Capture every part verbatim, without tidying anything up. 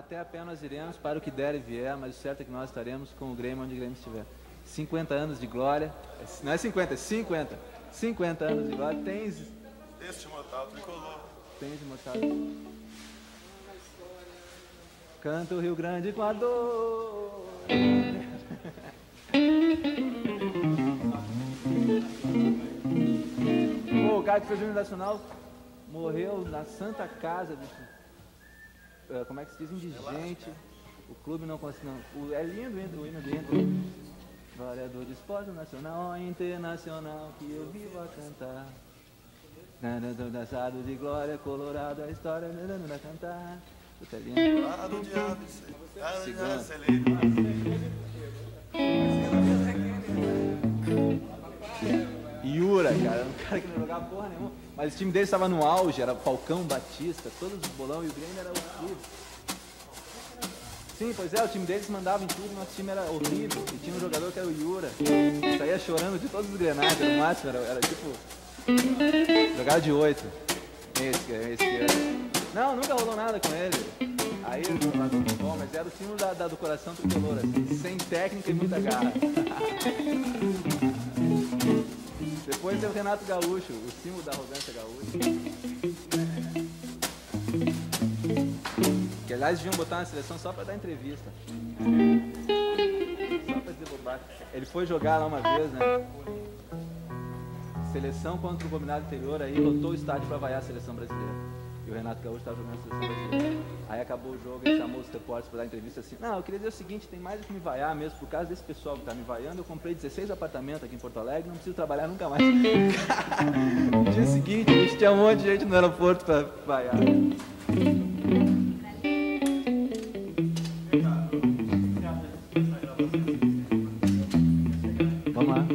Até a pé nós iremos, para o que der e vier, mas o certo é que nós estaremos com o Grêmio onde o Grêmio estiver. cinquenta anos de glória, não é cinquenta, é cinquenta. cinquenta anos de glória, tens... Este mortal tricolor. Tens imortal. Canta o Rio Grande com a dor. Pô, o cara que fez o hino nacional morreu na Santa Casa de... Como é que se diz? Indigente. O clube não conseguiu. É lindo o hino do Inter. Glória do desporto nacional e internacional que eu vivo a cantar. Dançado de glória, colorado a história, a cantar. Tudo é lindo. Lado de aves, Cigano. Yura, cara, um cara que não jogava porra nenhuma. Mas o time dele estava no auge, era Falcão, Batista, todos os bolão, e o Grêmio era horrível. Sim, pois é, o time deles mandava em tudo, nosso time era horrível. E tinha um jogador que era o Yura, que saía chorando de todos os grenados, no máximo, era, era tipo... Jogava de oito. Esse, esse que era. Não, nunca rolou nada com ele. Aí, bom, mas era o símbolo da, da, do coração tricolor, assim, sem técnica e muita garra. Depois tem o Renato Gaúcho, o símbolo da arrogância gaúcha. Que aliás deviam botar na seleção só pra dar entrevista. Só pra dizer bobagem. Ele foi jogar lá uma vez, né? Seleção contra o combinado anterior, aí lotou o estádio pra vaiar a seleção brasileira. E o Renato Gaúcho estava jogando a seleção brasileira. Aí acabou o jogo, ele chamou os repórteres para dar entrevista assim: não, eu queria dizer o seguinte, tem mais do que me vaiar mesmo, por causa desse pessoal que está me vaiando, eu comprei dezesseis apartamentos aqui em Porto Alegre, não preciso trabalhar nunca mais. No dia seguinte, a gente tinha um monte de gente no aeroporto para vaiar. Vamos lá.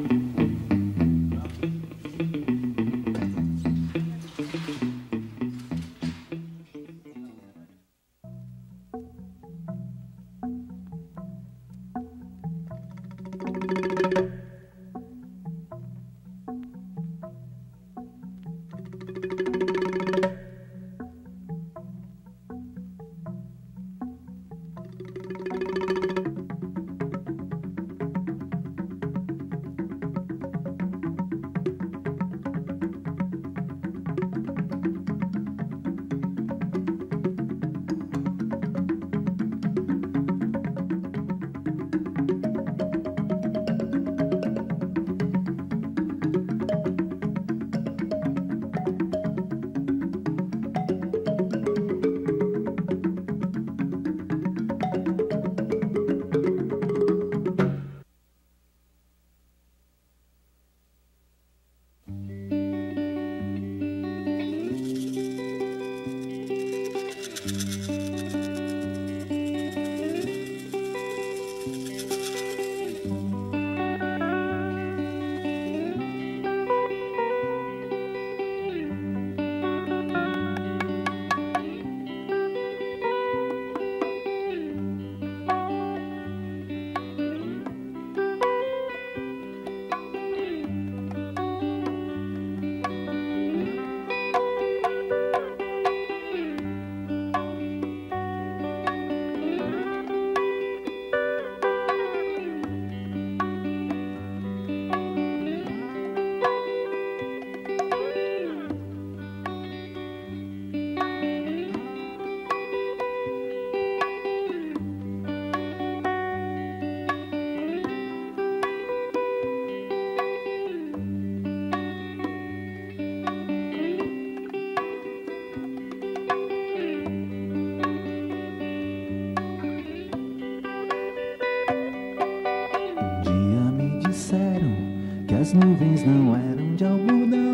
As nuvens não eram de algodão.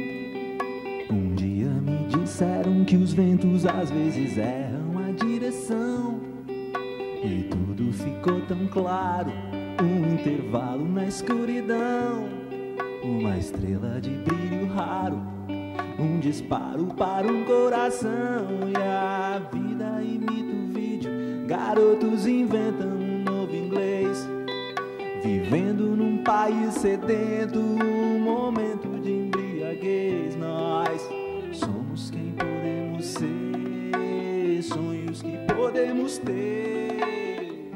Um dia me disseram que os ventos às vezes erram a direção. E tudo ficou tão claro, um intervalo na escuridão. Uma estrela de brilho raro, um disparo para um coração. E a vida imita o vídeo, garotos inventam um novo inglês. Vivendo num país sedento, um momento de embriaguez. Nós somos quem podemos ser, sonhos sonhos que podemos ter.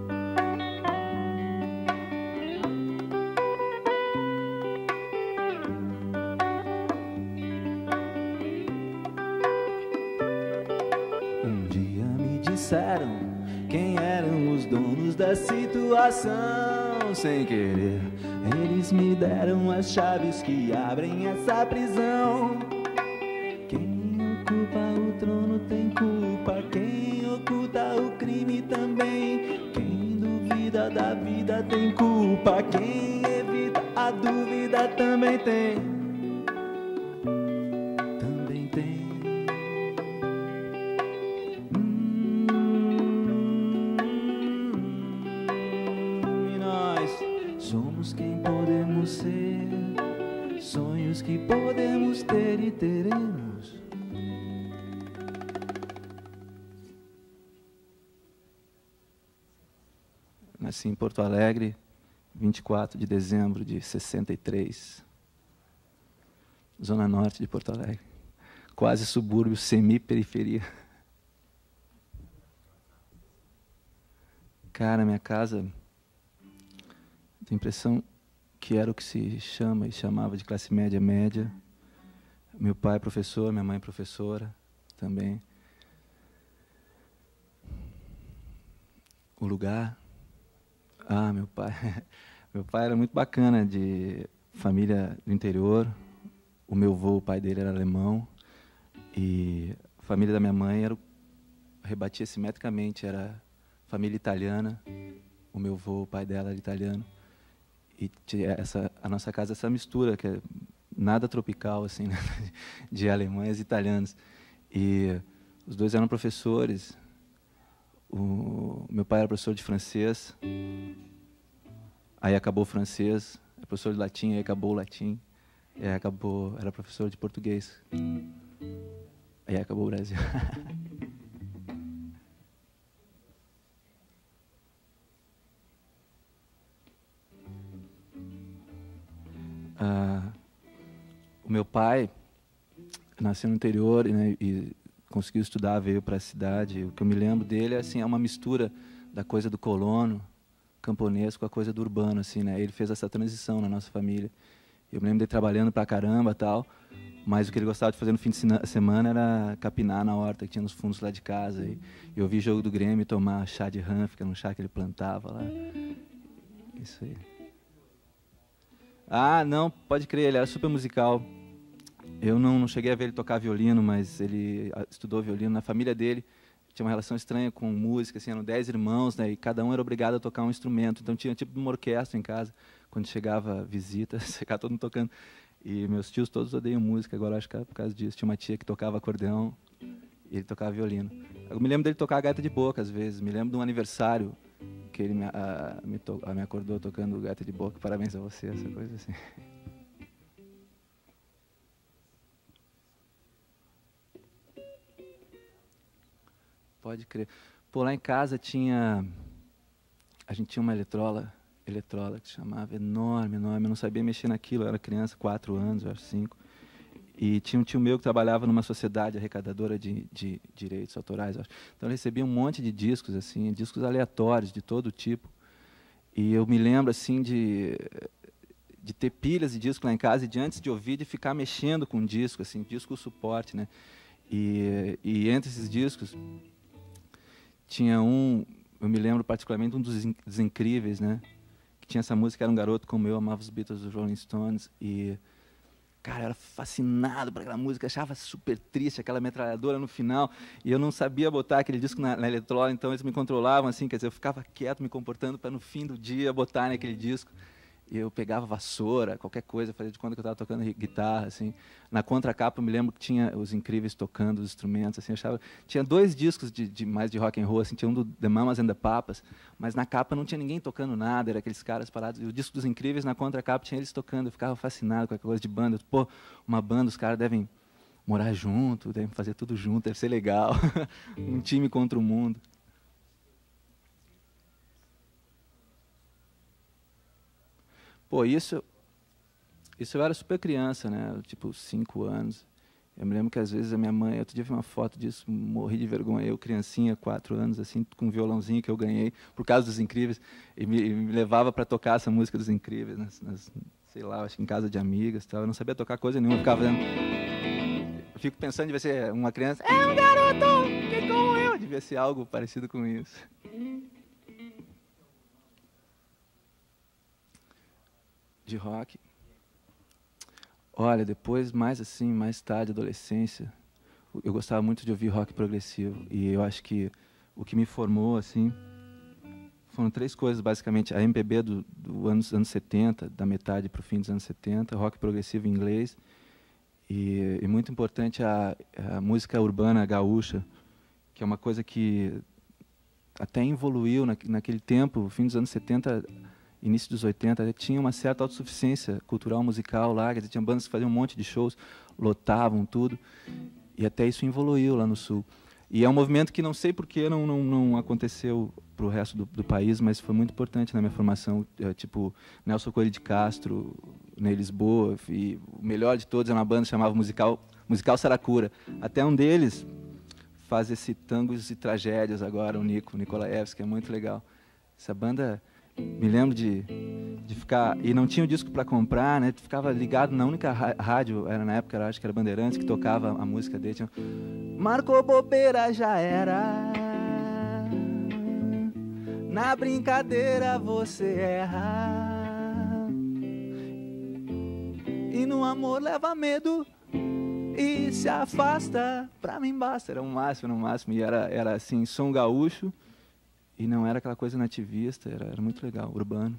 Um dia me disseram quem eram os donos da situação. Sem querer, eles me deram as chaves que abrem essa prisão. Quem ocupa o trono tem culpa, quem oculta o crime também. Quem duvida da vida tem culpa, quem evita a dúvida também tem. Também tem. Somos quem podemos ser, sonhos que podemos ter e teremos. Nasci em Porto Alegre, vinte e quatro de dezembro de sessenta e três, zona norte de Porto Alegre, quase subúrbio, semi-periferia. Cara, minha casa... Tenho a impressão que era o que se chama e chamava de classe média média. Meu pai é professor, minha mãe é professora também. O lugar... Ah, meu pai... Meu pai era muito bacana, de família do interior. O meu avô, o pai dele, era alemão. E a família da minha mãe era, rebatia simetricamente, era família italiana. O meu avô, o pai dela, era italiano. E essa, a nossa casa é essa mistura, que é nada tropical, assim, né? De alemães e italianos. E os dois eram professores. O meu pai era professor de francês, aí acabou o francês, é professor de latim, aí acabou o latim, aí acabou, era professor de português. Aí acabou o Brasil. Ah, o meu pai nasceu no interior, né, e conseguiu estudar, veio para a cidade. O que eu me lembro dele é, assim, é uma mistura da coisa do colono, camponês, com a coisa do urbano, assim, né? Ele fez essa transição na nossa família. Eu me lembro dele trabalhando pra caramba, tal, mas o que ele gostava de fazer no fim de semana era capinar na horta que tinha nos fundos lá de casa. E eu ouvir jogo do Grêmio, tomar chá de ranf, que era um chá que ele plantava lá. Isso aí. Ah, não, pode crer, ele era super musical. Eu não, não cheguei a ver ele tocar violino, mas ele estudou violino. Na família dele tinha uma relação estranha com música, assim, eram dez irmãos, né, e cada um era obrigado a tocar um instrumento. Então tinha tipo uma orquestra em casa, quando chegava visita, ficava todo mundo tocando. E meus tios todos odeiam música, agora acho que é por causa disso. Tinha uma tia que tocava acordeão e ele tocava violino. Eu me lembro dele tocar a gaita de boca, às vezes. Me lembro de um aniversário que ele me, a, me, to, a, me acordou tocando gaita de boca. Parabéns a você, essa coisa assim. Pode crer. Pô, lá em casa tinha... A gente tinha uma eletrola, eletrola que se chamava, enorme, enorme. Eu não sabia mexer naquilo, eu era criança, quatro anos, eu acho, cinco. E tinha um tio meu que trabalhava numa sociedade arrecadadora de, de direitos autorais, eu acho. Então ele recebia um monte de discos, assim, discos aleatórios, de todo tipo. E eu me lembro, assim, de, de ter pilhas de disco lá em casa e de antes de ouvir, de ficar mexendo com disco, assim, disco suporte, né? E, e entre esses discos tinha um, eu me lembro particularmente um dos, dos incríveis, né? Que tinha essa música, era um garoto como eu, amava os Beatles, os Rolling Stones, e cara, eu era fascinado por aquela música, achava super triste, aquela metralhadora no final, e eu não sabia botar aquele disco na, na eletrola, então eles me controlavam, assim, quer dizer, eu ficava quieto, me comportando para no fim do dia botar naquele disco. E eu pegava vassoura, qualquer coisa, fazia de conta que eu estava tocando guitarra, assim. Na contracapa, eu me lembro que tinha os Incríveis tocando os instrumentos, assim, eu achava... Tinha dois discos de, de mais de rock and roll, assim, tinha um do The Mamas and the Papas, mas na capa não tinha ninguém tocando nada, era aqueles caras parados. E o disco dos Incríveis, na contracapa, tinha eles tocando, eu ficava fascinado com aquela coisa de banda. Pô, uma banda, os caras devem morar junto, devem fazer tudo junto, deve ser legal. Um time contra o mundo. Pô, isso, isso eu era super criança, né? Tipo, cinco anos. Eu me lembro que às vezes a minha mãe, outro dia eu vi uma foto disso, morri de vergonha, eu criancinha, quatro anos, assim, com um violãozinho que eu ganhei por causa dos Incríveis, e me, e me levava para tocar essa música dos Incríveis, nas, nas, sei lá, acho que em casa de amigas, tal. Eu não sabia tocar coisa nenhuma, eu ficava fazendo... Eu fico pensando, devia ser uma criança, é um garoto, que como eu, devia ser algo parecido com isso. De rock. Olha, depois, mais assim, mais tarde, adolescência, eu gostava muito de ouvir rock progressivo. E eu acho que o que me formou, assim, foram três coisas, basicamente. A M P B do, do anos, anos setenta, da metade para o fim dos anos setenta, rock progressivo em inglês. E, e muito importante, a, a música urbana gaúcha, que é uma coisa que até evoluiu na, naquele tempo, fim dos anos setenta... início dos oitenta, tinha uma certa autossuficiência cultural, musical lá, quer dizer, tinha bandas que faziam um monte de shows, lotavam tudo, e até isso evoluiu lá no Sul. E é um movimento que não sei por que não, não, não aconteceu para o resto do, do país, mas foi muito importante na minha formação, é, tipo Nelson Coelho de Castro, Ney Lisboa, e o melhor de todos era uma banda que chamava Musical, Musical Saracura. Até um deles faz esse Tangos e Tragédias agora, o Nico, Nikolaevski, que é muito legal. Essa banda... Me lembro de, de ficar... E não tinha o disco para comprar, né? Ficava ligado na única rádio, era na época, acho que era Bandeirantes, que tocava a música dele. Tinha... Marcou bobeira, já era. Na brincadeira você erra. E no amor leva medo e se afasta. Pra mim basta. Era um máximo, no máximo. E era, era assim, som gaúcho. E não era aquela coisa nativista, era, era muito legal, urbano.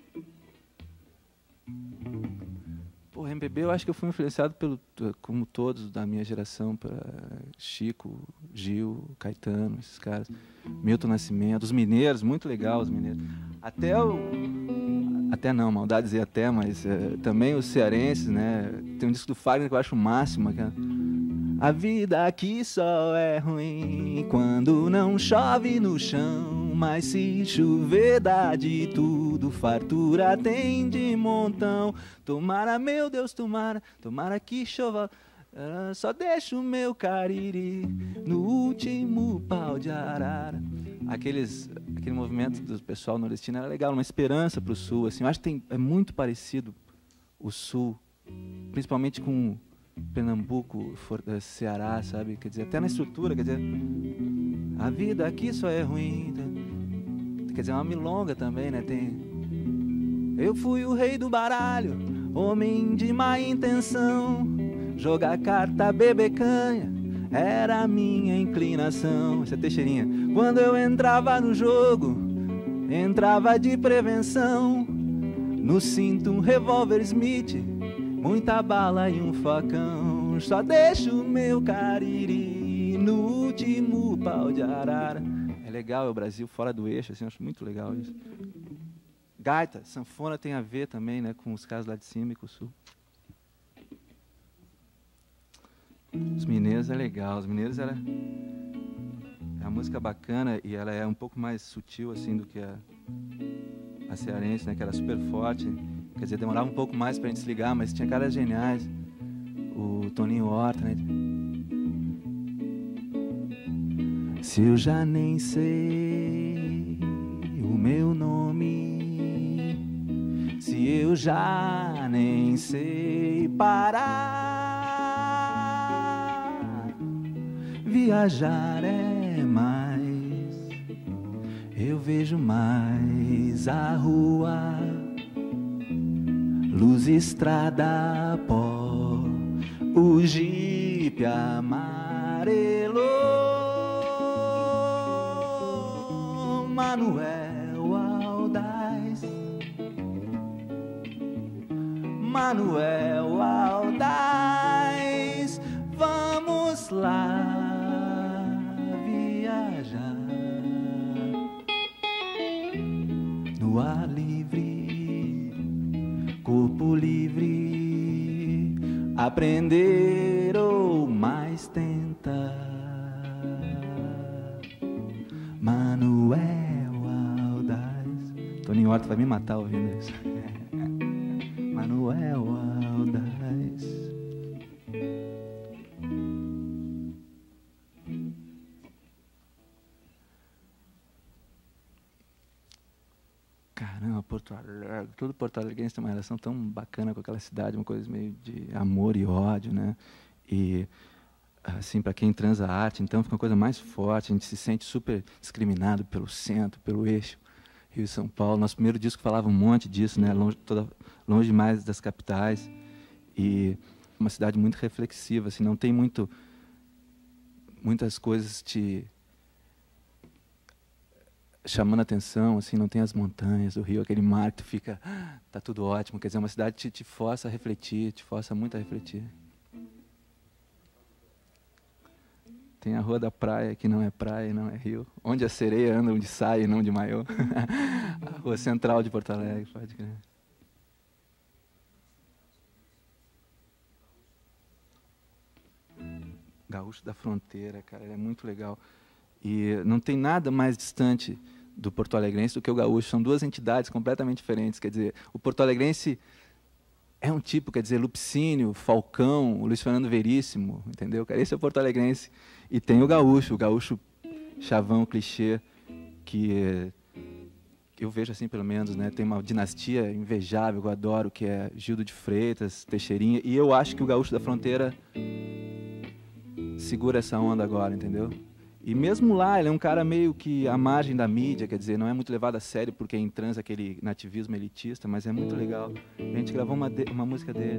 Pô, M P B eu acho que eu fui influenciado pelo, como todos da minha geração, para Chico, Gil, Caetano, esses caras. Milton Nascimento, os mineiros, muito legal os mineiros. Até o... Até não, maldade dizer até, mas é, também os cearenses, né? Tem um disco do Fagner que eu acho o máximo, cara. A vida aqui só é ruim quando não chove no chão, mas se chover dá de tudo, fartura tem de montão. Tomara, meu Deus, tomara, tomara que chova, uh, só deixa o meu cariri no último pau de arara. Aqueles, aquele movimento do pessoal nordestino era legal, uma esperança para o Sul. Assim, eu acho que tem, é muito parecido o Sul, principalmente com Pernambuco, For, Ceará, sabe? Quer dizer, até na estrutura, quer dizer, a vida aqui só é ruim. Quer dizer, é uma milonga também, né? Tem... Eu fui o rei do baralho, homem de má intenção, jogar carta, beber canha, era a minha inclinação. Isso é Teixeirinha. Quando eu entrava no jogo, entrava de prevenção, no cinto um revólver Smith, muita bala e um facão. Só deixo o meu cariri no último pau de arara. É legal, é o Brasil fora do eixo, assim, eu acho muito legal isso. Gaita, sanfona tem a ver também, né, com os caras lá de cima e com o sul. Os mineiros é legal, os mineiros era... É uma música bacana e ela é um pouco mais sutil, assim, do que a, a cearense, né, que era super forte. Quer dizer, demorava um pouco mais pra gente se ligar, mas tinha caras geniais. O Toninho Horta, né? Se eu já nem sei o meu nome, se eu já nem sei parar, viajar é mais, eu vejo mais a rua, luz, estrada, pó, o jipe amarelo. Manuel Aldaz, Manuel Aldaz, vamos lá viajar no ar livre, corpo livre, aprender ou mais tentar. Manuel Aldaz. Toninho Horta vai me matar ouvindo isso. Manuel Aldaz. caramba, Porto Alegre, todo Porto Alegrense tem uma relação tão bacana com aquela cidade, uma coisa meio de amor e ódio, né? E, assim, para quem transa a arte, então, fica uma coisa mais forte, a gente se sente super discriminado pelo centro, pelo eixo Rio e São Paulo. Nosso primeiro disco falava um monte disso, né? Longe, toda, longe demais das capitais. E uma cidade muito reflexiva, assim, não tem muito, muitas coisas te chamando a atenção, assim, não tem as montanhas, o rio, aquele mar que tu fica, ah, tá tudo ótimo. Quer dizer, uma cidade te, te força a refletir, te força muito a refletir. Tem a Rua da Praia, que não é praia e não é rio. Onde a sereia anda de saia e não de maiô. A Rua Central de Porto Alegre, pode crer. Gaúcho da Fronteira, cara, é muito legal. E não tem nada mais distante do Porto Alegrense do que o gaúcho. São duas entidades completamente diferentes. Quer dizer, o Porto Alegrense é um tipo, quer dizer, Lupicínio, Falcão, Luiz Fernando Veríssimo, entendeu? Esse é o Porto Alegrense. E tem o gaúcho, o gaúcho chavão, clichê, que eu vejo assim, pelo menos, né? Tem uma dinastia invejável que eu adoro, que é Gildo de Freitas, Teixeirinha. E eu acho que o gaúcho da fronteira segura essa onda agora, entendeu? E mesmo lá, ele é um cara meio que à margem da mídia, quer dizer, não é muito levado a sério porque entransa aquele nativismo elitista, mas é muito legal. A gente gravou uma, de, uma música dele.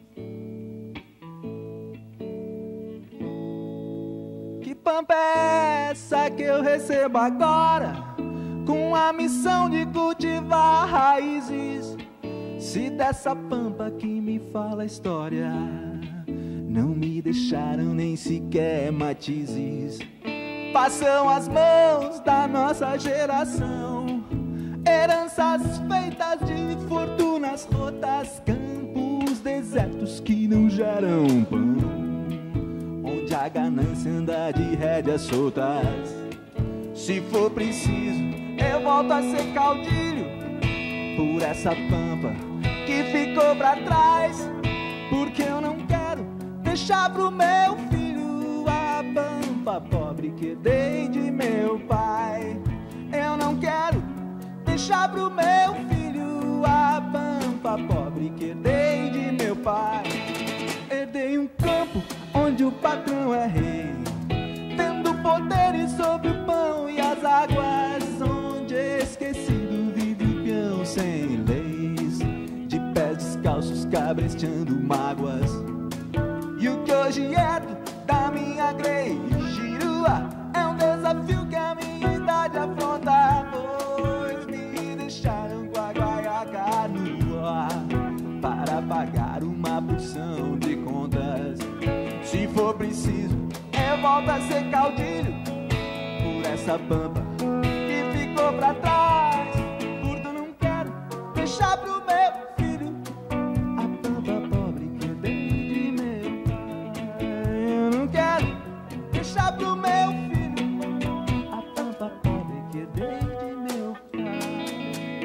Que pampa é essa que eu recebo agora, com a missão de cultivar raízes? Se dessa pampa que me fala a história, não me deixaram nem sequer matizes. Passam as mãos da nossa geração, heranças feitas de fortunas rotas, campos desertos que não geram pão, onde a ganância anda de rédeas soltas. Se for preciso, eu volto a ser caudilho por essa pampa que ficou pra trás, porque eu não quero deixar pro meu filho a pampa pobre que herdei de meu pai. Eu não quero deixar pro meu filho a pampa pobre que herdei de meu pai. Herdei um campo onde o patrão é rei, tendo poderes sobre o pão e as águas, onde esquecido vive o peão sem leis, de pés descalços cabresteando mágoas. E o que hoje herdo da minha grei girua é um desafio que a minha idade afronta, pois me deixaram com a guaiaca nua para pagar uma porção de contas. Se for preciso, eu volto a ser caudilho por essa pampa que ficou pra trás, porque eu não quero deixar pro meu filho a pampa pobre que eu dei de meu pai. Eu não quero deixar pro meu filho a pampa pobre que eu dei de meu pai.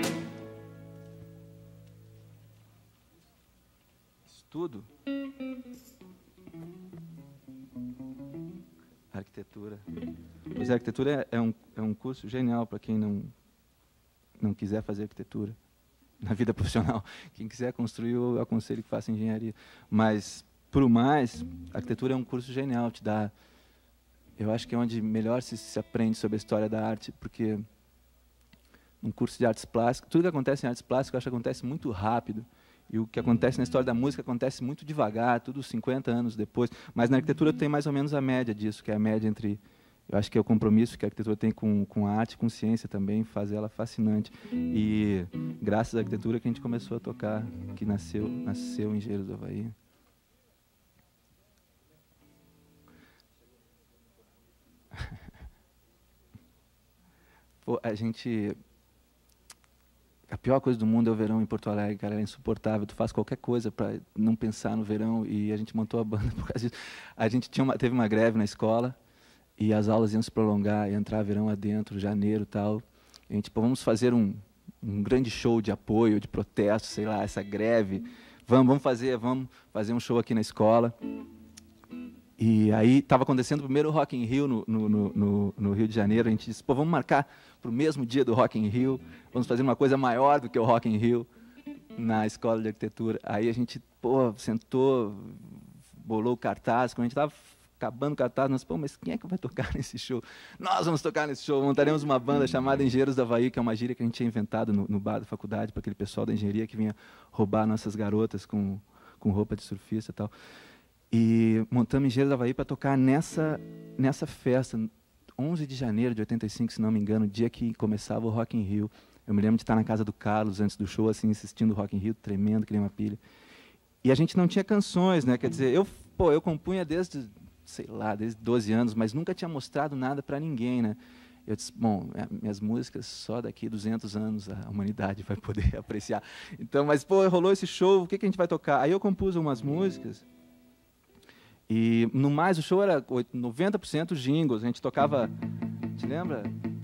Estudo arquitetura. Pois é, arquitetura é um, é um curso genial para quem não, não quiser fazer arquitetura na vida profissional. Quem quiser construir, eu aconselho que faça engenharia. Mas, por mais, a arquitetura é um curso genial, te dá... Eu acho que é onde melhor se, se aprende sobre a história da arte, porque um curso de artes plásticas, tudo que acontece em artes plásticas, eu acho que acontece muito rápido. E o que acontece na história da música acontece muito devagar, tudo cinquenta anos depois. Mas na arquitetura tem mais ou menos a média disso, que é a média entre... Eu acho que é o compromisso que a arquitetura tem com, com a arte e com ciência também, faz ela fascinante. E graças à arquitetura que a gente começou a tocar, que nasceu, nasceu em Engenheiros do Havaí. Pô, a gente... A pior coisa do mundo é o verão em Porto Alegre, cara, é insuportável. Tu faz qualquer coisa para não pensar no verão, e a gente montou a banda por causa disso. A gente tinha uma, teve uma greve na escola e as aulas iam se prolongar, ia entrar verão adentro, janeiro e tal. E a gente, pô, vamos fazer um, um grande show de apoio, de protesto, sei lá, essa greve. Vamos, vamos fazer, vamos fazer um show aqui na escola. E aí estava acontecendo o primeiro Rock in Rio no, no, no, no Rio de Janeiro. A gente disse, pô, vamos marcar para o mesmo dia do Rock in Rio, vamos fazer uma coisa maior do que o Rock in Rio na Escola de Arquitetura. Aí a gente, pô, sentou, bolou o cartaz. Quando a gente estava acabando o cartaz, nós, pô, mas quem é que vai tocar nesse show? Nós vamos tocar nesse show. Montaremos uma banda chamada Engenheiros do Havaí, que é uma gíria que a gente tinha inventado no, no bar da faculdade, para aquele pessoal da engenharia que vinha roubar nossas garotas com, com roupa de surfista e tal. E montamos Engenheiros do Havaí para tocar nessa, nessa festa, onze de janeiro de oitenta e cinco, se não me engano, o dia que começava o Rock in Rio. Eu me lembro de estar na casa do Carlos antes do show, assim, assistindo o Rock in Rio, tremendo, que nem uma pilha. E a gente não tinha canções, né? Quer dizer, eu, pô, eu compunha desde, sei lá, desde doze anos, mas nunca tinha mostrado nada para ninguém, né? Eu disse, bom, minhas músicas só daqui duzentos anos a humanidade vai poder apreciar. Então, mas, pô, rolou esse show, o que, que a gente vai tocar? Aí eu compus umas músicas. E, no mais, o show era noventa por cento jingles. A gente tocava... Te lembra?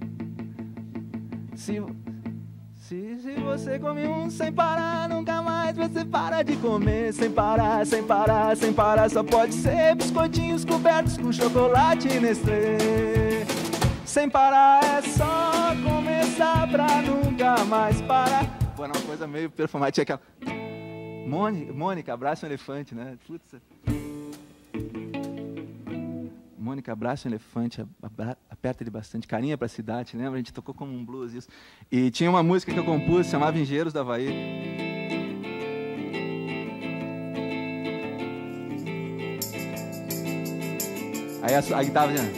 Se, se, se você come um sem parar, nunca mais você para de comer. Sem parar, sem parar, sem parar. Só pode ser biscoitinhos cobertos com chocolate Nestlé. Sem parar é só começar pra nunca mais parar. Pô, era uma coisa meio performática. Mônica, Mônica, abraça um elefante, né? Putz... Mônica, abraça um elefante, abra, aperta ele bastante, carinha para a cidade, lembra? A gente tocou como um blues isso. E tinha uma música que eu compus, se chamava Engenheiros do Havaí. Aí a, a guitarra vinha...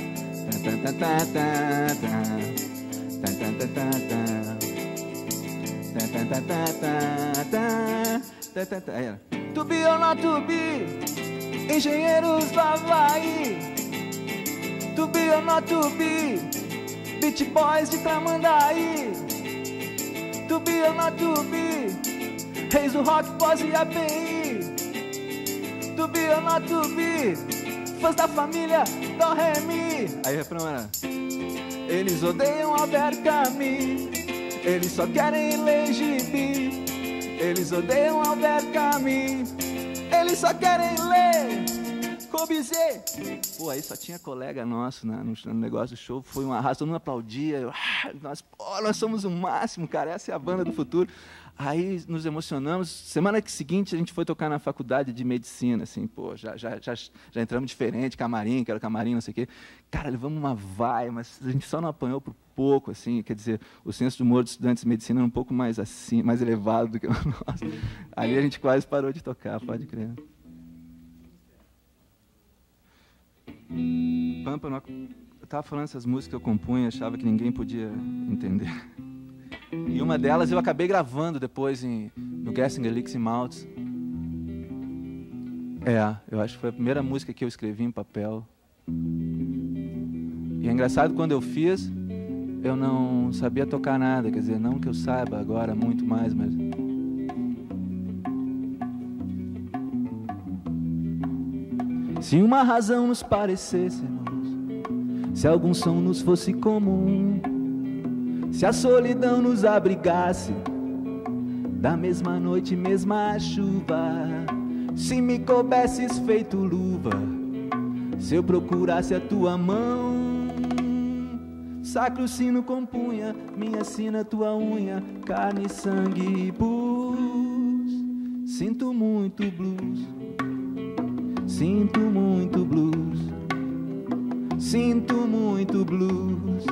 Aí era... To be or not to be, Engenheiros do Havaí. To be or not to be, Beach Boys de Tramandaí. To be or not to be, Reis do Rock, Pós e A P I. To be or not to be, fãs da família Dó Ré Mi. Aí o refrão era: eles odeiam Albert Camus, eles só querem ler gibi. Eles odeiam Albert Camus, eles só querem ler Corbusier. Pô, aí só tinha colega nosso, né, no, no negócio do show, foi um arraso, todo mundo aplaudia, eu, ah, nós, pô, nós somos o máximo, cara, essa é a banda do futuro. Aí nos emocionamos, semana seguinte a gente foi tocar na faculdade de medicina, assim, pô, já, já, já, já entramos diferente, camarim, que era camarim, não sei o quê. Cara, levamos uma vai, mas a gente só não apanhou por pouco, assim, quer dizer, o senso de humor dos estudantes de medicina era um pouco mais assim, mais elevado do que o nosso. Ali a gente quase parou de tocar, pode crer. Pampa, eu estava falando essas músicas que eu compunha, achava que ninguém podia entender. E uma delas eu acabei gravando depois em, no Gessinger Licks Maltz. É, eu acho que foi a primeira música que eu escrevi em papel. E é engraçado, quando eu fiz, eu não sabia tocar nada, quer dizer, não que eu saiba agora muito mais, mas... Se uma razão nos parecesse, irmãos, se algum som nos fosse comum, se a solidão nos abrigasse, da mesma noite, mesma chuva, se me coubesses feito luva, se eu procurasse a tua mão, sacro sino compunha, minha sina tua unha, carne, sangue e pus. Sinto muito blues, sinto muito blues, sinto muito blues.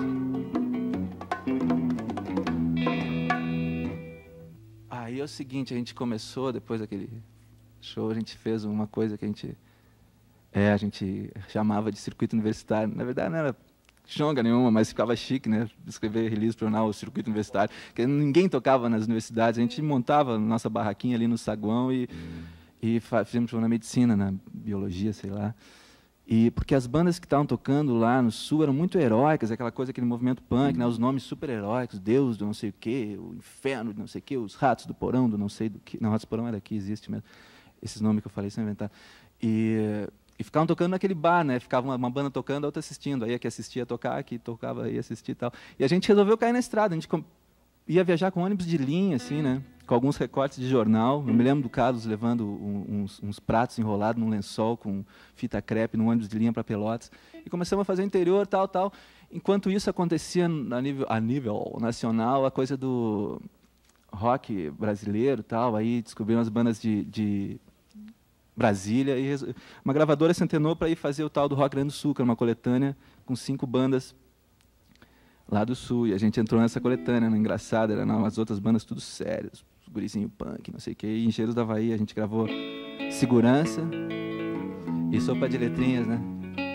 Aí é o seguinte, a gente começou, depois daquele show, a gente fez uma coisa que a gente, é, a gente chamava de circuito universitário. Na verdade não era chonga nenhuma, mas ficava chique, né? Escrever release para o jornal, o circuito universitário, porque ninguém tocava nas universidades, a gente montava nossa barraquinha ali no saguão e, e fizemos show na medicina, na biologia, sei lá. E porque as bandas que estavam tocando lá no Sul eram muito heróicas, aquela coisa, aquele movimento punk, né, os nomes super heróicos, Deus do não sei o quê, o inferno do não sei o quê, os ratos do porão do não sei do que. Não, ratos do porão é daqui, existe mesmo. Esses nomes que eu falei são inventados. E, e ficavam tocando naquele bar, né? Ficava uma, uma banda tocando, a outra assistindo. Aí a que assistia a tocar, a que tocava ia assistir e tal. E a gente resolveu cair na estrada. A gente ia viajar com ônibus de linha, assim, né? Com alguns recortes de jornal. Eu me lembro do Carlos levando um, uns, uns pratos enrolados num lençol com fita crepe num ônibus de linha para Pelotas. E começamos a fazer interior, tal, tal. Enquanto isso acontecia a nível, a nível nacional, a coisa do rock brasileiro, tal. Aí descobriram as bandas de, de Brasília. E uma gravadora se antenou para ir fazer o tal do Rock Grande do Sul, que era uma coletânea com cinco bandas lá do Sul. E a gente entrou nessa coletânea, né? Engraçado, eram as outras bandas tudo sérias. Gurizinho punk, não sei o quê. E em Engenheiros do Havaí a gente gravou Segurança e Sopa de Letrinhas, né?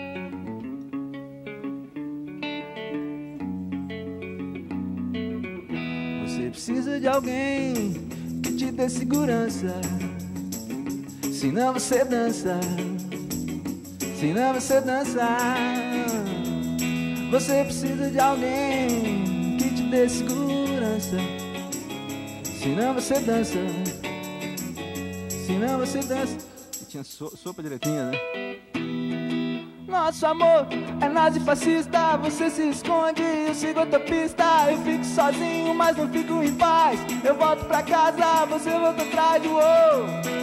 Você precisa de alguém que te dê segurança, senão você dança, senão você dança. Você precisa de alguém que te dê segurança, senão você dança, senão você dança. E tinha so, sopa de letrinha, né? Nosso amor é nazifascista, você se esconde, eu sigo outra pista. Eu fico sozinho, mas não fico em paz. Eu volto pra casa, você volta atrás do oh.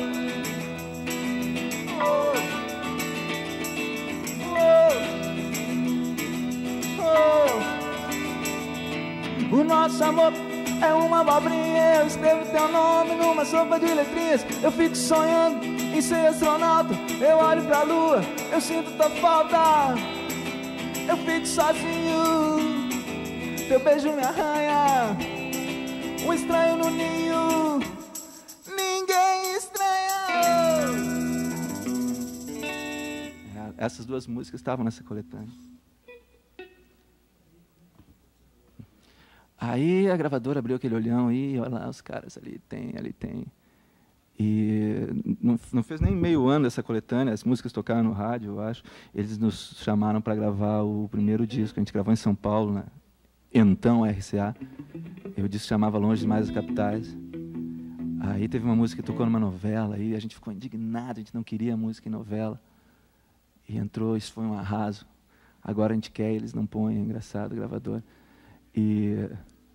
Oh. Oh. O nosso amor é uma abobrinha, eu escrevo teu nome numa sopa de letrinhas. Eu fico sonhando em ser astronauta, eu olho pra lua, eu sinto tua falta. Eu fico sozinho, teu beijo me arranha. Um estranho no ninho, ninguém estranha. Essas duas músicas estavam nessa coletânea. Aí a gravadora abriu aquele olhão e olha lá os caras, ali tem, ali tem. E não, não fez nem meio ano dessa coletânea, as músicas tocaram no rádio, eu acho. Eles nos chamaram para gravar o primeiro disco, a gente gravou em São Paulo, né? Então R C A. E o disco chamava Longe Demais das Capitais. Aí teve uma música que tocou numa novela, e a gente ficou indignado, a gente não queria música em novela. E entrou, isso foi um arraso. Agora a gente quer, eles não põem, é engraçado, o gravador. E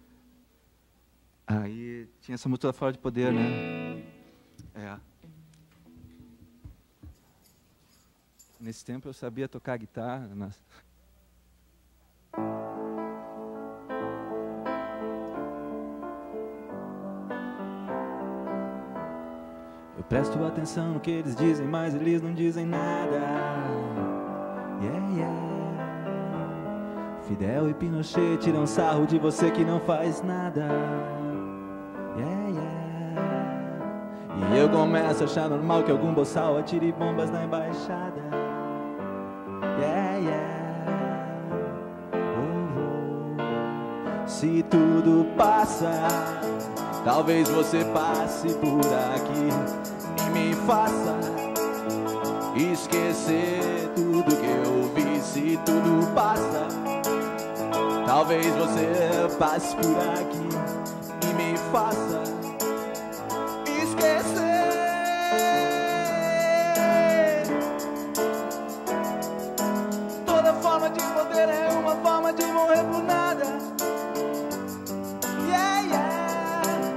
aí tinha essa música Fora de Poder, né? É. Nesse tempo eu sabia tocar guitarra. Mas... Eu presto atenção no que eles dizem, mas eles não dizem nada. Yeah, yeah. Fidel e Pinochet tiram sarro de você que não faz nada. Yeah, yeah. E eu começo a achar normal que algum boçal atire bombas na embaixada. Yeah, yeah. Oh, oh. Se tudo passa, talvez você passe por aqui e me faça esquecer tudo que eu vi. Se tudo passa, talvez você passe por aqui e me faça esquecer. Toda forma de poder é uma forma de morrer por nada. Yeah, yeah.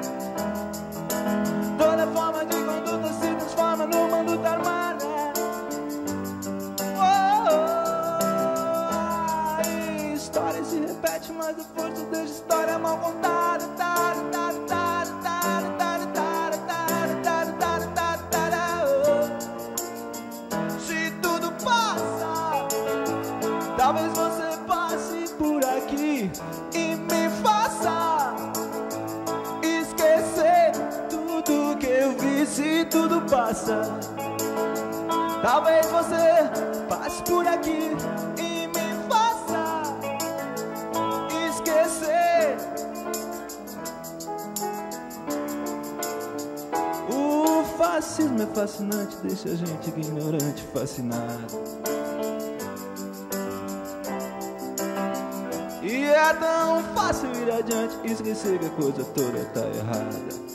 Toda forma de conduta se transforma no conduta armada. Se repete, mas a força deixa história mal contada. Se tudo passa, talvez você passe por aqui e me faça esquecer tudo que eu vi. Se tudo passa, talvez você passe por aqui e me esquecer. O fascismo é fascinante, deixa a gente ignorante, fascinado. E é tão fácil ir adiante e esquecer que a coisa toda tá errada.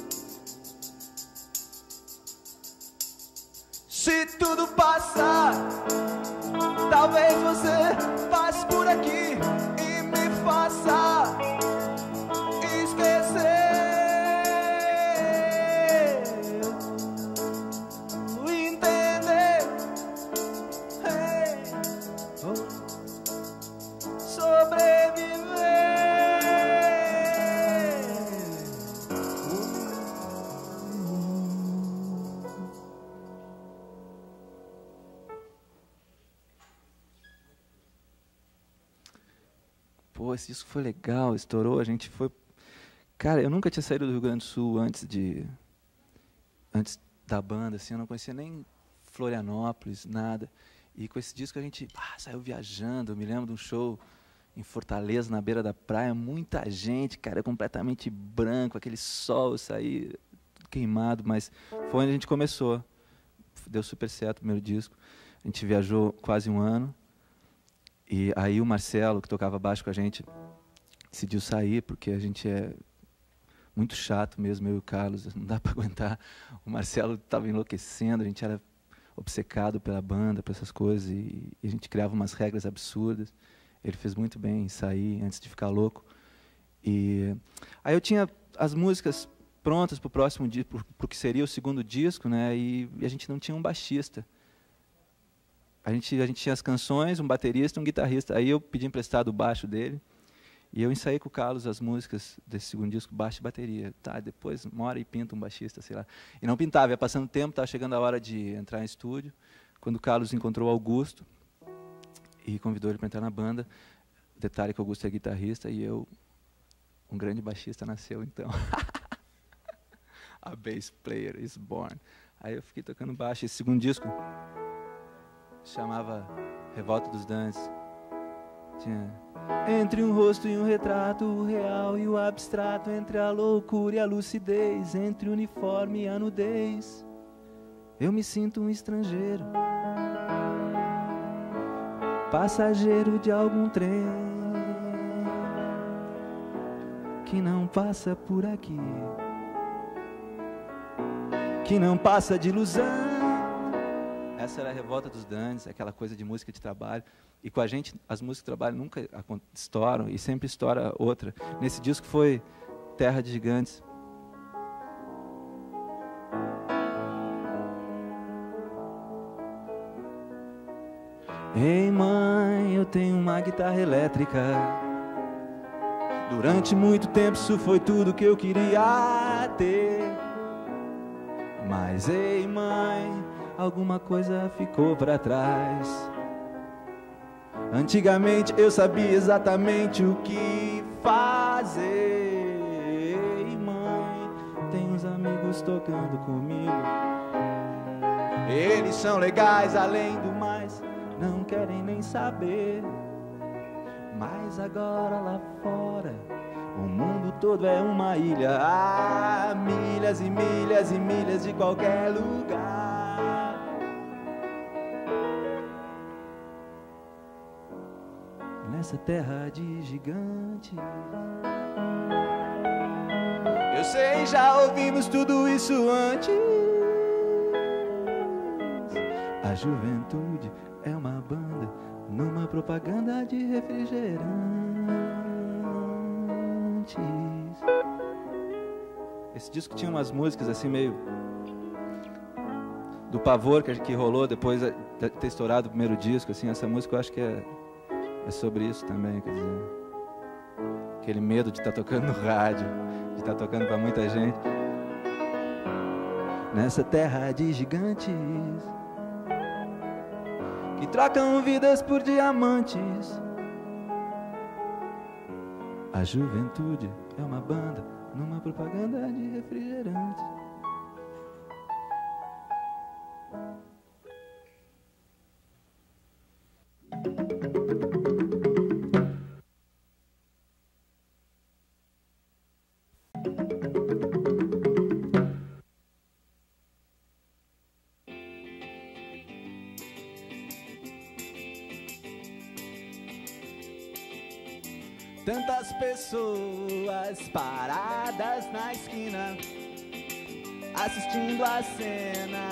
Se tudo passar, talvez você passe por aqui e me faça esquecer. esse disco foi legal, estourou, a gente foi... Cara, eu nunca tinha saído do Rio Grande do Sul antes de... Antes da banda, assim, eu não conhecia nem Florianópolis, nada. E com esse disco a gente ah, saiu viajando, eu me lembro de um show em Fortaleza, na beira da praia, muita gente, cara, completamente branco, aquele sol, eu saí queimado, mas foi onde a gente começou. Deu super certo o primeiro disco. A gente viajou quase um ano. E aí o Marcelo, que tocava baixo com a gente, decidiu sair, porque a gente é muito chato mesmo, eu e o Carlos, não dá para aguentar. O Marcelo estava enlouquecendo, a gente era obcecado pela banda, por essas coisas, e, e a gente criava umas regras absurdas. Ele fez muito bem em sair antes de ficar louco. E aí eu tinha as músicas prontas para o próximo dia, para o que seria o segundo disco, né? E, e a gente não tinha um baixista. A gente, a gente tinha as canções, um baterista, um guitarrista. Aí eu pedi emprestado o baixo dele e eu ensaiei com o Carlos as músicas desse segundo disco, baixo e bateria. Tá, depois uma hora e pinta um baixista, sei lá. E não pintava, ia passando o tempo, estava chegando a hora de entrar em estúdio, quando o Carlos encontrou o Augusto e convidou ele para entrar na banda. Detalhe que o Augusto é guitarrista e eu, um grande baixista, nasceu então. A bass player is born. Aí eu fiquei tocando baixo. Esse segundo disco chamava Revolta dos Dantes. Tinha entre um rosto e um retrato, o real e o abstrato, entre a loucura e a lucidez, entre o uniforme e a nudez, eu me sinto um estrangeiro, passageiro de algum trem que não passa por aqui, que não passa de ilusão. Essa era a Revolta dos Dantes, aquela coisa de música de trabalho. E com a gente, as músicas de trabalho nunca estouram, e sempre estoura outra. Nesse disco foi Terra de Gigantes. Ei mãe, eu tenho uma guitarra elétrica. Durante muito tempo isso foi tudo que eu queria ter. Mas ei mãe, alguma coisa ficou para trás. Antigamente eu sabia exatamente o que fazer. Ei mãe, tem uns amigos tocando comigo. Eles são legais além do mais, não querem nem saber. Mas agora lá fora o mundo todo é uma ilha. Ah, milhas e milhas e milhas de qualquer lugar. Nessa terra de gigante. Eu sei, já ouvimos tudo isso antes. A juventude é uma banda numa propaganda de refrigerantes. Esse disco tinha umas músicas assim meio do pavor que, que rolou depois de ter estourado o primeiro disco, assim. Essa música eu acho que é, é sobre isso também, quer dizer, aquele medo de estar tocando no rádio, de estar tocando para muita gente. Nessa terra de gigantes que trocam vidas por diamantes, a juventude é uma banda numa propaganda de refrigerantes. Tantas pessoas paradas na esquina, assistindo a cena.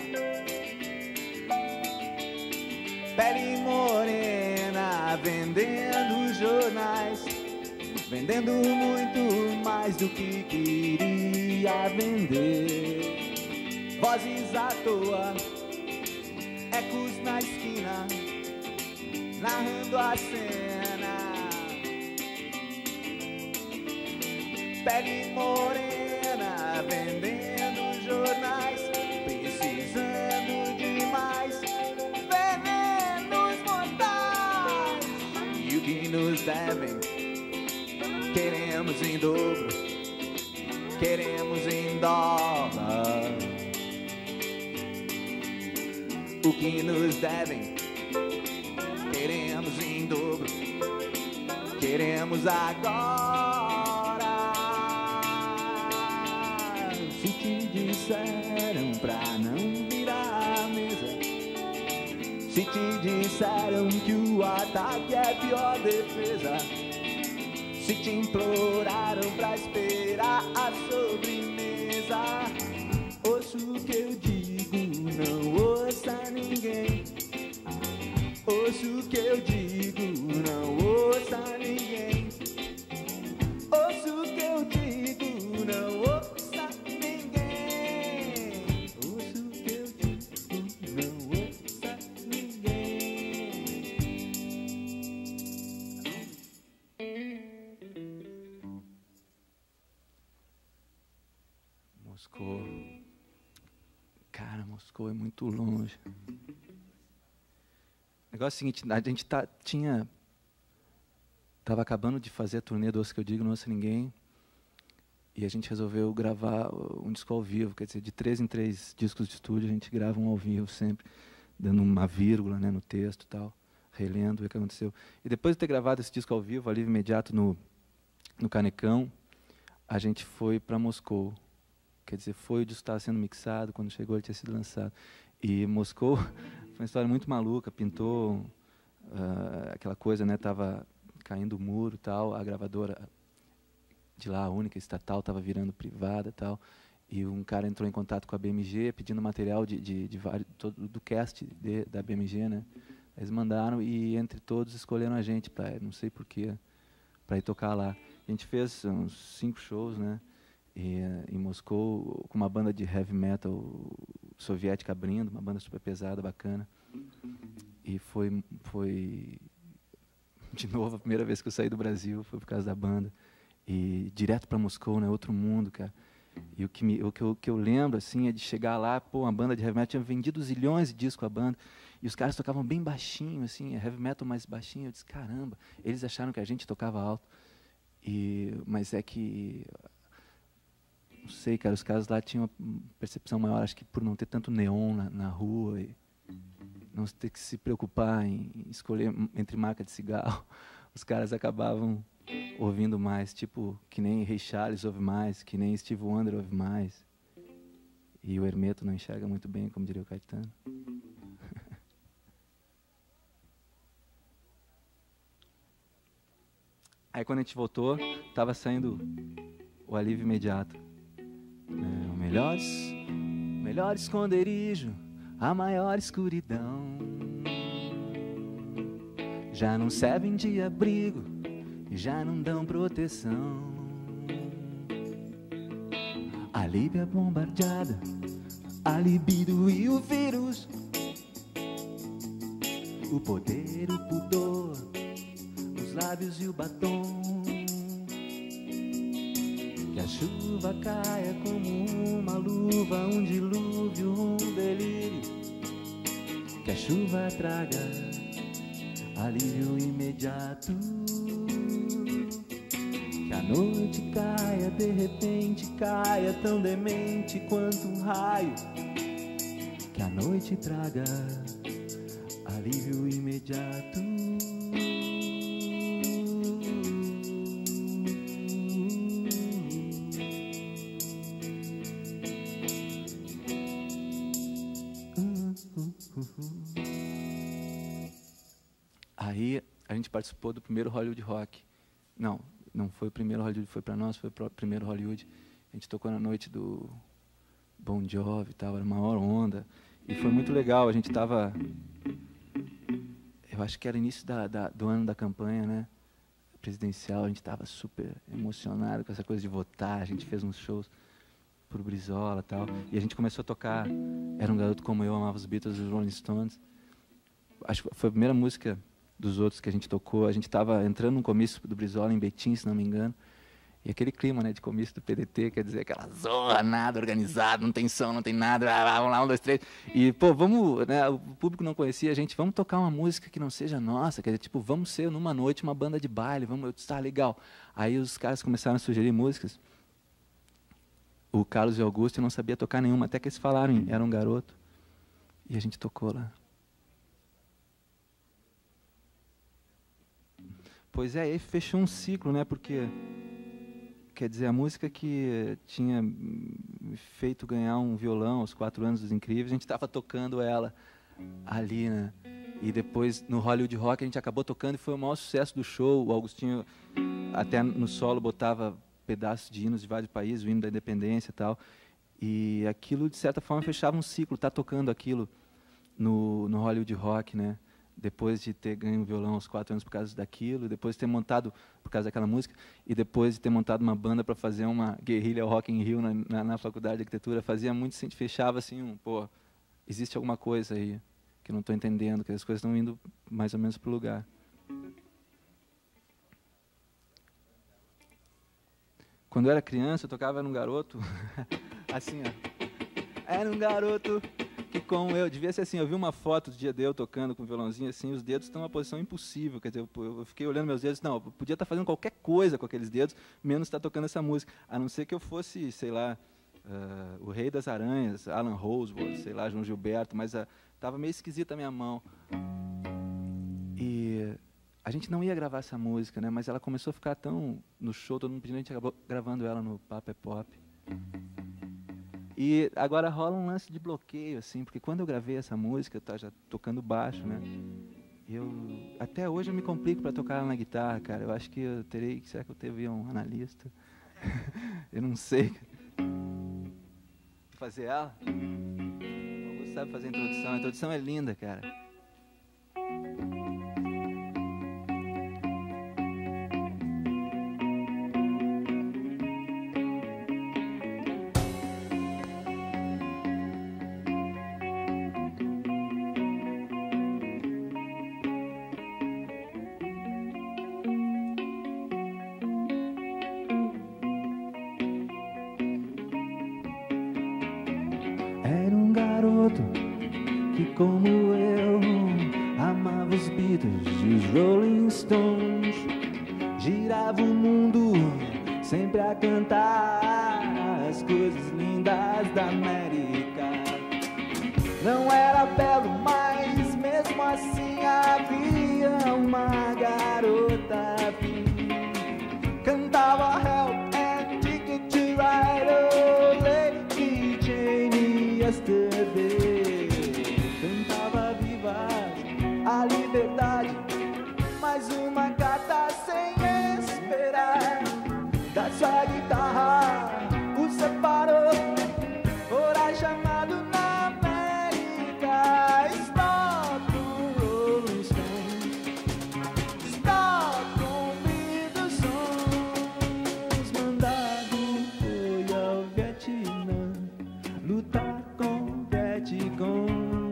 Pele morena, vendendo jornais, vendendo muito mais do que queria vender. Vozes à toa, ecos na esquina, narrando a cena. Pele morena, vendendo jornais, precisando de mais venenos mortais. E o que nos devem Queremos em dobro, queremos em dólar o que nos devem. Queremos em dobro, queremos agora. Se te disseram pra não virar a mesa, se te disseram que o ataque é a pior defesa, se te imploraram pra esperar a sobremesa, ouça o que eu digo, não ouça ninguém. Ouça o que eu digo, não ouça ninguém. Ouça o que eu digo, não ouça ninguém. Ouça o que eu digo, não ouça ninguém. Moscou. Cara, Moscou é muito longe. O negócio é o seguinte, a gente tá, tinha... Estava acabando de fazer a turnê do Ouça que eu digo, não ouça ninguém. E a gente resolveu gravar um disco ao vivo, quer dizer, de três em três discos de estúdio, a gente grava um ao vivo sempre, dando uma vírgula, né, no texto e tal, relendo o que aconteceu. E depois de ter gravado esse disco ao vivo, Alívio Imediato, no, no Canecão, a gente foi para Moscou. Quer dizer, foi o disco estava sendo mixado, quando chegou ele tinha sido lançado. E Moscou... Foi uma história muito maluca, pintou uh, aquela coisa, né? Tava caindo o muro e tal, a gravadora de lá, a única estatal, estava virando privada e tal, e um cara entrou em contato com a B M G pedindo material de, de, de, de todo, do cast de, da B M G, né? Eles mandaram e entre todos escolheram a gente para, não sei porquê, para ir tocar lá. A gente fez uns cinco shows, né? E, em Moscou, com uma banda de heavy metal soviética abrindo, uma banda super pesada, bacana. E foi, foi, de novo, a primeira vez que eu saí do Brasil, foi por causa da banda. E direto para Moscou, né, outro mundo, cara. E o que, me, o que, eu, que eu lembro, assim, é de chegar lá, pô, uma banda de heavy metal tinha vendido zilhões de discos a banda, e os caras tocavam bem baixinho, assim, heavy metal mais baixinho. Eu disse, caramba, eles acharam que a gente tocava alto. E, mas é que... Não sei, cara, os caras lá tinham uma percepção maior, acho que por não ter tanto neon na, na rua e não ter que se preocupar em escolher entre marca de cigarro, os caras acabavam ouvindo mais, tipo, que nem Ray Charles ouve mais, que nem Steve Wonder ouve mais. E o Hermeto não enxerga muito bem, como diria o Caetano. Aí quando a gente voltou, estava saindo o Alívio Imediato. É, o melhor, o melhor esconderijo, a maior escuridão. Já não servem de abrigo e já não dão proteção. A Líbia bombardeada, a libido e o vírus, o poder, o pudor, os lábios e o batom. Que a chuva caia como uma luva, um dilúvio, um delírio. Que a chuva traga alívio imediato. Que a noite caia, de repente caia, tão demente quanto um raio. Que a noite traga alívio imediato. Aí a gente participou do primeiro Hollywood Rock. Não, não foi o primeiro Hollywood, foi para nós, foi o primeiro Hollywood. A gente tocou na noite do Bon Jovi e tal, era uma hora onda. E foi muito legal, a gente estava... Eu acho que era início da, da, do ano da campanha, né? Presidencial, a gente estava super emocionado com essa coisa de votar, a gente fez uns shows pro Brizola e tal. E a gente começou a tocar Era um Garoto Como Eu, Amava os Beatles e os Rolling Stones. Acho que foi a primeira música dos outros que a gente tocou. A gente estava entrando no comício do Brizola em Betim, se não me engano. E aquele clima, né, de comício do P D T, quer dizer, aquela zorra, nada organizado, não tem som, não tem nada, ah, vamos lá, um, dois, três. E, pô, vamos, né, o público não conhecia a gente, vamos tocar uma música que não seja nossa, quer dizer, tipo, vamos ser numa noite uma banda de baile, vamos, eu disse, tá, legal. Aí os caras começaram a sugerir músicas. O Carlos e o Augusto não sabia tocar nenhuma, até que eles falaram em Era um Garoto. E a gente tocou lá. Pois é, aí fechou um ciclo, né, porque... Quer dizer, a música que tinha me feito ganhar um violão aos quatro anos dos Incríveis, a gente estava tocando ela ali, né? E depois, no Hollywood Rock, a gente acabou tocando e foi o maior sucesso do show. O Augustinho, até no solo, botava pedaços de hinos de vários países, o hino da independência e tal. E aquilo, de certa forma, fechava um ciclo, tá tocando aquilo no, no Hollywood Rock, né? Depois de ter ganho um violão aos quatro anos por causa daquilo, depois de ter montado, por causa daquela música, e depois de ter montado uma banda para fazer uma guerrilha Rock in Rio na, na, na faculdade de arquitetura, fazia muito, a gente fechava assim, um, pô, existe alguma coisa aí que eu não estou entendendo, que as coisas estão indo mais ou menos para o lugar. Quando eu era criança, eu tocava Era um Garoto, assim, ó, era um garoto... que como eu, devia ser assim, eu vi uma foto do dia de eu tocando com o violãozinho, assim, os dedos estão em uma posição impossível, quer dizer, eu, eu fiquei olhando meus dedos, não, eu podia estar fazendo qualquer coisa com aqueles dedos, menos estar tocando essa música, a não ser que eu fosse, sei lá, uh, o Rei das Aranhas, Alan Roswell, sei lá, João Gilberto, mas estava uh, meio esquisita a minha mão. E a gente não ia gravar essa música, né, mas ela começou a ficar tão no show, todo mundo pedindo, a gente acabou gravando ela no Papo é Pop. E agora rola um lance de bloqueio, assim, porque quando eu gravei essa música, eu estava já tocando baixo, né? Eu, até hoje eu me complico para tocar ela na guitarra, cara. Eu acho que eu terei, será que eu teria um analista? Eu não sei. Fazer ela? O Augusto sabe fazer a introdução. A introdução é linda, cara. Que como eu amava os Beatles e os Rolling Stones, girava o mundo sempre a cantar as coisas lindas da América. Não era belo, mas mesmo assim havia uma garota que cantava Help and Ticket to Ride, oh Lady Jane Yesterday. A liberdade, mais uma carta sem esperar. Da sua guitarra o separou, fora chamado na América. Stop com Rolling Stones, stop com Beatles sons. Mandado foi ao Vietnã lutar com Vietcong.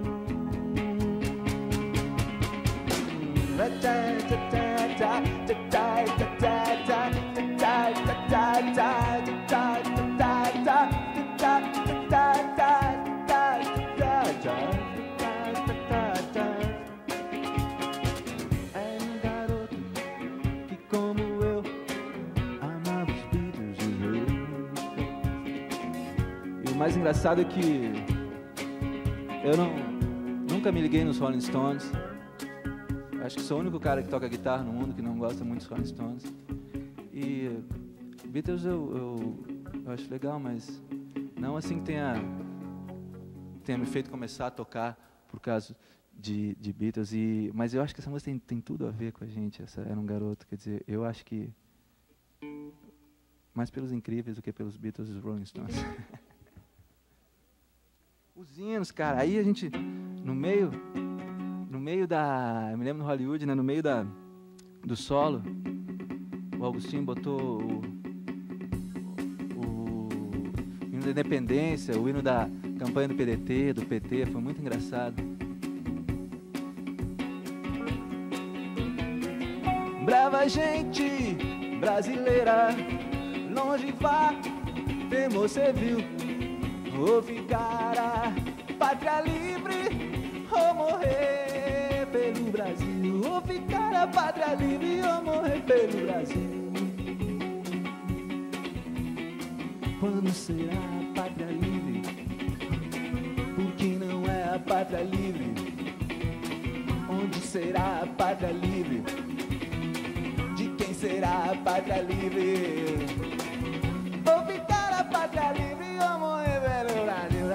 O mais engraçado é que eu não, nunca me liguei nos Rolling Stones. Acho que sou o único cara que toca guitarra no mundo que não gosta muito dos Rolling Stones. E Beatles eu, eu, eu acho legal, mas não assim que tenha, tenha me feito começar a tocar por causa de, de Beatles. E, mas eu acho que essa música tem, tem tudo a ver com a gente. Essa Era um Garoto, quer dizer, eu acho que mais pelos Incríveis do que pelos Beatles e os Rolling Stones. Os hinos, cara, aí a gente, no meio, no meio da, eu me lembro no Hollywood, né, no meio da, do solo, o Augustinho botou o, o hino da independência, o hino da campanha do P D T, do P T, foi muito engraçado. Brava gente brasileira, longe vá, temor servil, ou ficar a pátria livre, ou morrer pelo Brasil, ou ficar a pátria livre, ou morrer pelo Brasil. Quando será a pátria livre? Porque não é a pátria livre. Onde será a pátria livre? De quem será a pátria livre? Vou ficar a pátria livre ou morrer pelo Brasil.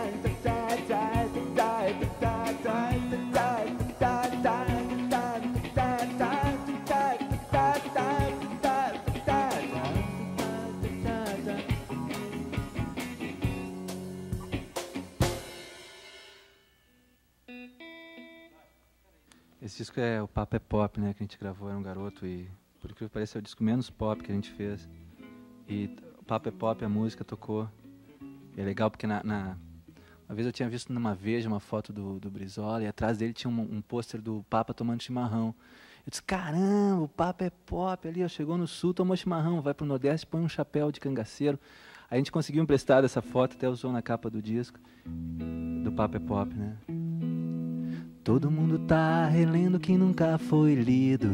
Esse disco é o Papo é Pop, né, que a gente gravou, era um garoto e, por incrível que pareça, é o disco menos pop que a gente fez. E o Papo é Pop, a música tocou. E é legal porque na, na, uma vez eu tinha visto numa Veja uma foto do, do Brizola e atrás dele tinha um, um pôster do Papa tomando chimarrão. Eu disse, caramba, o Papo é Pop ali, ó, chegou no sul, tomou chimarrão, vai pro Nordeste, põe um chapéu de cangaceiro. Aí a gente conseguiu emprestar essa foto, até usou na capa do disco, do Papo é Pop, né? Todo mundo tá relendo que nunca foi lido.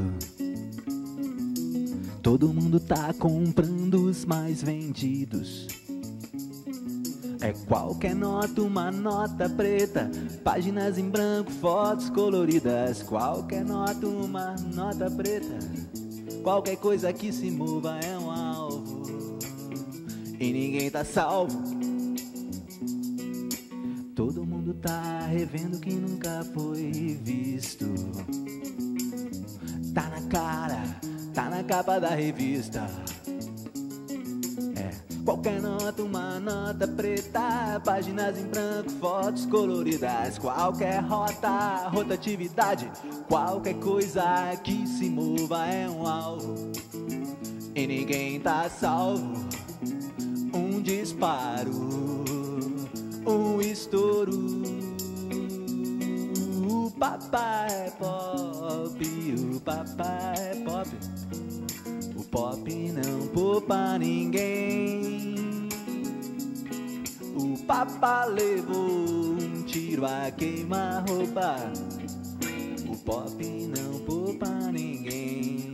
Todo mundo tá comprando os mais vendidos. É qualquer nota, uma nota preta, páginas em branco, fotos coloridas. Qualquer nota, uma nota preta, qualquer coisa que se mova é um alvo. E ninguém tá salvo. Todo mundo tá revendo que nunca foi visto. Tá na cara, tá na capa da revista. É, qualquer nota, uma nota preta, páginas em branco, fotos coloridas. Qualquer rota, rotatividade, qualquer coisa que se mova é um alvo. E ninguém tá salvo. Um disparo, um estouro. O papai é pop, o papai é pop. O pop não poupa ninguém. O papá levou um tiro a queima-roupa. O pop não poupa ninguém.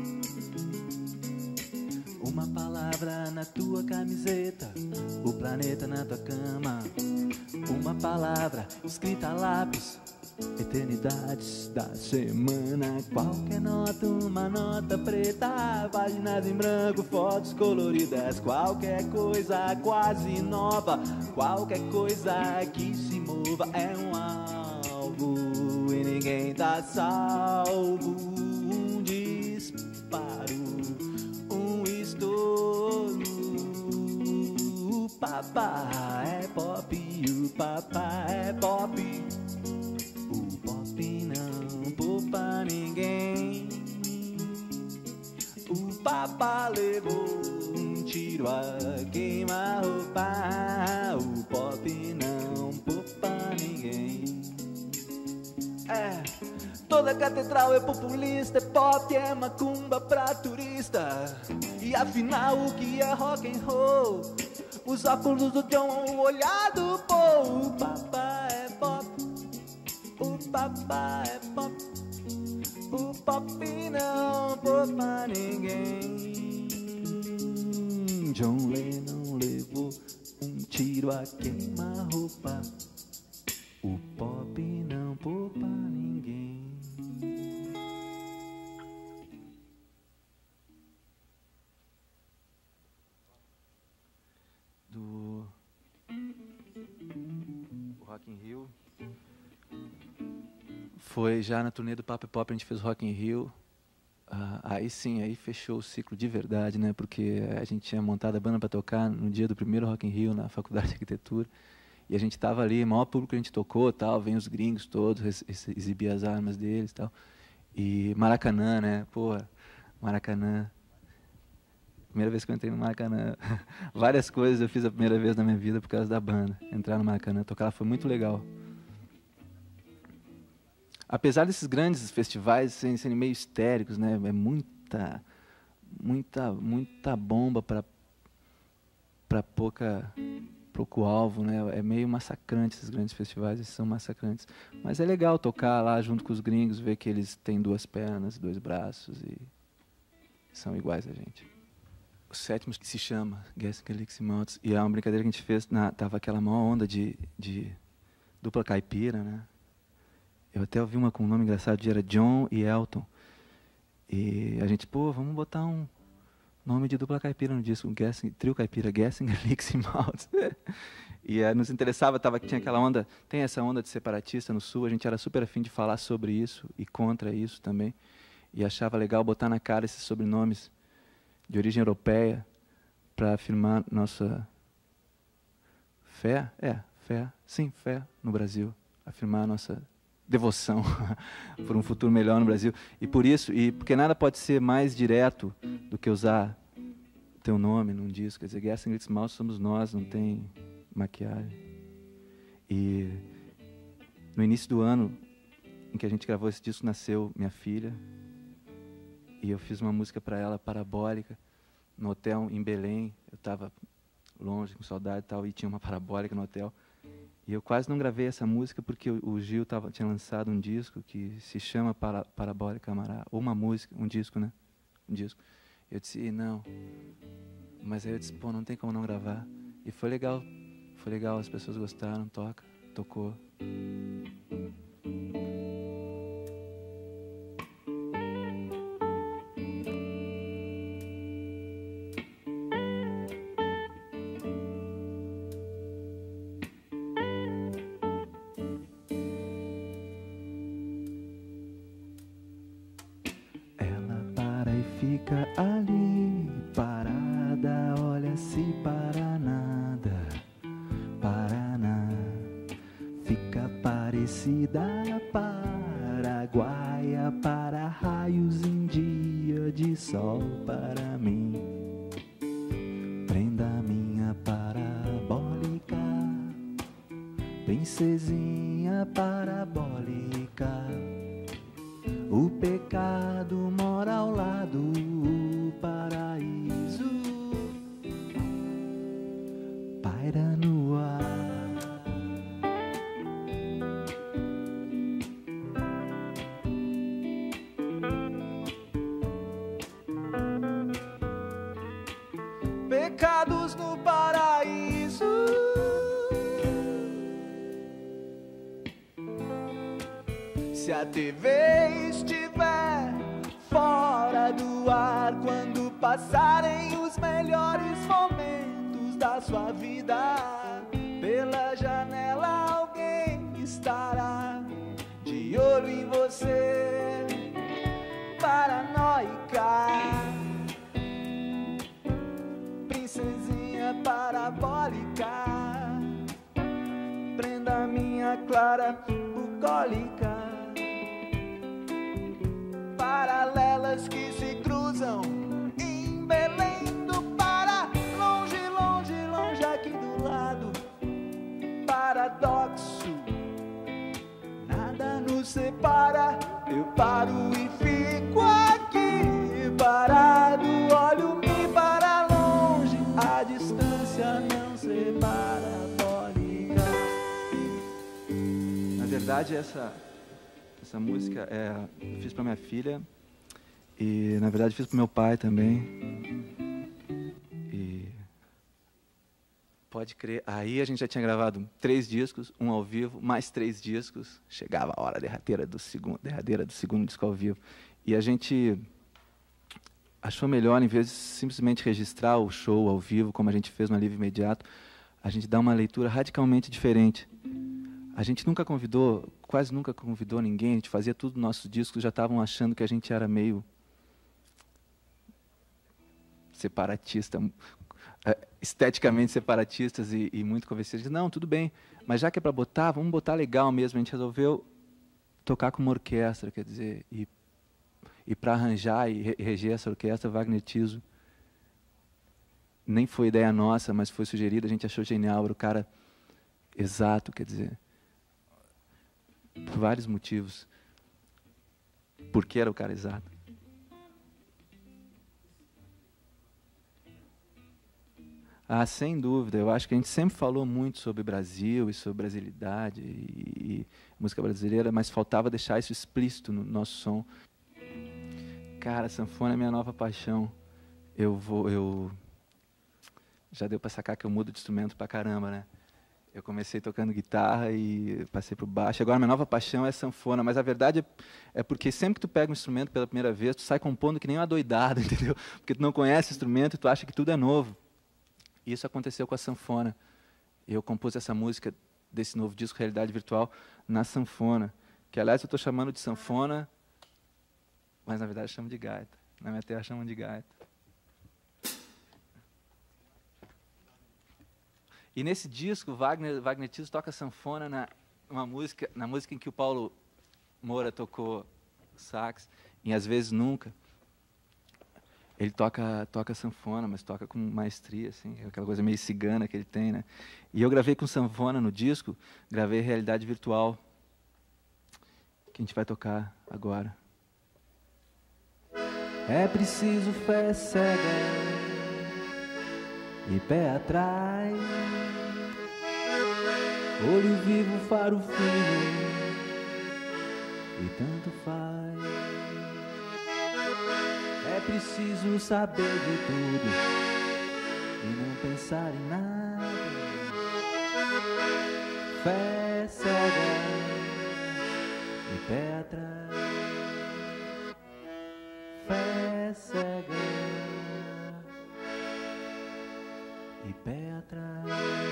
Uma palavra na tua camiseta, o planeta na tua cama. Uma palavra escrita a lápis, eternidades da semana. Qualquer nota, uma nota preta, páginas em branco, fotos coloridas. Qualquer coisa quase nova, qualquer coisa que se mova é um alvo. E ninguém tá salvo. Um disparo, um estouro. O papá é pop, o papá é pop. O pop não poupa ninguém. O papá levou um tiro a queima-roupa. O pop não poupa ninguém. É, toda catedral é populista, é pop, é macumba pra turista. E afinal o que é rock and roll? Os óculos do John, o olhar do povo. O papá é pop, o papá é pop. O pop não poupa ninguém. John Lennon levou um tiro a queima-roupa. O pop não poupa ninguém. Do Rock in Rio. Foi já na turnê do Papo é Pop, a gente fez Rock in Rio. Ah, aí sim, aí fechou o ciclo de verdade, né? Porque a gente tinha montado a banda para tocar no dia do primeiro Rock in Rio na Faculdade de Arquitetura. E a gente estava ali, o maior público que a gente tocou, tal, vem os gringos todos, ex exibir as armas deles, tal. E Maracanã, né? Pô, Maracanã. Primeira vez que eu entrei no Maracanã. Várias coisas eu fiz a primeira vez na minha vida por causa da banda. Entrar no Maracanã, tocar lá foi muito legal. Apesar desses grandes festivais serem, serem meio histéricos, né? É muita, muita, muita bomba para para pouca pouco alvo, né? É meio massacrante esses grandes festivais, eles são massacrantes. Mas é legal tocar lá junto com os gringos, ver que eles têm duas pernas, dois braços e são iguais a gente. O sétimo se chama Guessing Elixir Mountains e é uma brincadeira que a gente fez, na, tava aquela maior onda de, de dupla caipira, né? Eu até ouvi uma com um nome engraçado, era John e Elton. E a gente, pô, vamos botar um nome de dupla caipira no disco, um Guessing, trio caipira, Guessing Elixir Mountains. E uh, nos interessava, tava, tinha aquela onda, tem essa onda de separatista no Sul, a gente era super afim de falar sobre isso e contra isso também. E achava legal botar na cara esses sobrenomes de origem europeia para afirmar nossa fé, é, fé, sim, fé no Brasil, afirmar nossa devoção por um futuro melhor no Brasil. E por isso, e porque nada pode ser mais direto do que usar teu nome num disco. Quer dizer, Guessing Elixir Mountains somos nós, não tem maquiagem. E no início do ano em que a gente gravou esse disco, nasceu minha filha. E eu fiz uma música para ela, parabólica, no hotel em Belém. Eu estava longe, com saudade e tal, e tinha uma parabólica no hotel. E eu quase não gravei essa música porque o Gil tava, tinha lançado um disco que se chama para, Parabólica Amará, ou uma música, um disco, né? Um disco. Eu disse, não. Mas aí eu disse, pô, não tem como não gravar. E foi legal, foi legal, as pessoas gostaram, toca, tocou. Fica ali parada, olha-se para nada, para nada. Fica parecida paraguaia para raios em dia de sol para mim. Prenda minha parabólica, princesinha parabólica. O pecado mora ao lado, o paraíso paira no ar. Pecados no paraíso. Se a T V estiver fora do ar, quando passarem os melhores momentos da sua vida, pela janela alguém estará de olho em você, paranoica, princesinha parabólica. Prenda minha clara bucólica. Paralelas que se cruzam em Belém do Pará, longe, longe, longe aqui do lado. Paradoxo, nada nos separa. Eu paro e fico aqui parado, olho-me para longe, a distância não separa. Bólica. Na verdade, essa Essa música é, eu fiz para minha filha e, na verdade, fiz para meu pai também. E pode crer, aí a gente já tinha gravado três discos, um ao vivo, mais três discos. Chegava a hora derradeira do segundo, derradeira do segundo disco ao vivo. E a gente achou melhor, em vez de simplesmente registrar o show ao vivo, como a gente fez no Alívio Imediato, a gente dá uma leitura radicalmente diferente. A gente nunca convidou, quase nunca convidou ninguém, a gente fazia tudo nos nossos discos, já estavam achando que a gente era meio separatista, esteticamente separatistas e, e muito convencidos. Não, tudo bem, mas já que é para botar, vamos botar legal mesmo. A gente resolveu tocar com uma orquestra, quer dizer, e, e para arranjar e reger essa orquestra, Wagner Tiso, nem foi ideia nossa, mas foi sugerido, a gente achou genial, era o cara exato, quer dizer, por vários motivos. Porque era o cara exato. Ah, sem dúvida. Eu acho que a gente sempre falou muito sobre Brasil e sobre brasilidade e, e música brasileira, mas faltava deixar isso explícito no nosso som. Cara, sanfona é minha nova paixão. Eu vou, eu já deu para sacar que eu mudo de instrumento pra caramba, né? Eu comecei tocando guitarra e passei pro baixo. Agora minha nova paixão é sanfona, mas a verdade é, é porque sempre que tu pega um instrumento pela primeira vez, tu sai compondo que nem uma doidada, entendeu? Porque tu não conhece o instrumento e tu acha que tudo é novo. E isso aconteceu com a sanfona. Eu compus essa música desse novo disco, Realidade Virtual, na sanfona. Que, aliás, eu estou chamando de sanfona, mas, na verdade, eu chamo de gaita. Na minha terra, chamam de gaita. E, nesse disco, Wagner, Wagner Tiso toca sanfona na, uma música, na música em que o Paulo Moura tocou sax, em Às Vezes Nunca. Ele toca, toca sanfona, mas toca com maestria, assim, aquela coisa meio cigana que ele tem, né? E eu gravei com sanfona no disco, gravei Realidade Virtual, que a gente vai tocar agora. É preciso fé cega e pé atrás, olho vivo, faro fino, e tanto faz. É preciso saber de tudo e não pensar em nada. Fé cega e pé atrás. Fé cega e pé atrás.